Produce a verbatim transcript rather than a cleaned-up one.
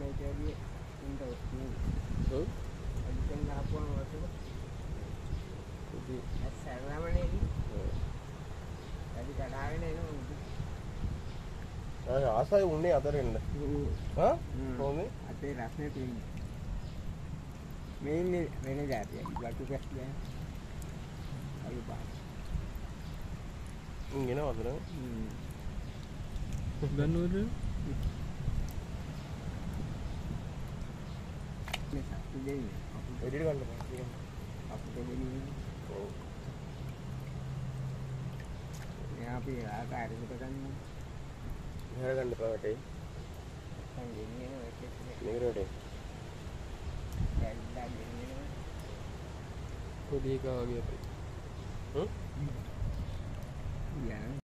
මේකදී උන්ට නේ. ඔව්. එතෙන් ගහපුවම වතුර. කුඩි. ඇස්සරවමනේ. ඔව්. වැඩි කඩාගෙන එනවා උන්ට. ආ ආසයි උන්නේ අතර එන්න. හා? කොහොමද? අතේ රස්නේ තියෙන්නේ. මේ ඉන්නේ වෙන જાතියක්. වටු පැස්ලා. අලු පාට. උන් එනවද නේද? හ්ම්. ගන්නවද? මේ සතු දෙන්නේ. එඩිට ගන්න බෑ. අපිට දෙන්නේ. ඔව්. මේ අපි ආකාරයකට ගන්න. මෙහෙර ගන්න පාටේ. දැන් දෙන්නේ නෝ එක එක. මේකට. දැන් දෙන්නේ නෝ. පොඩි එකා වගේ අපි. හ්ම්? යන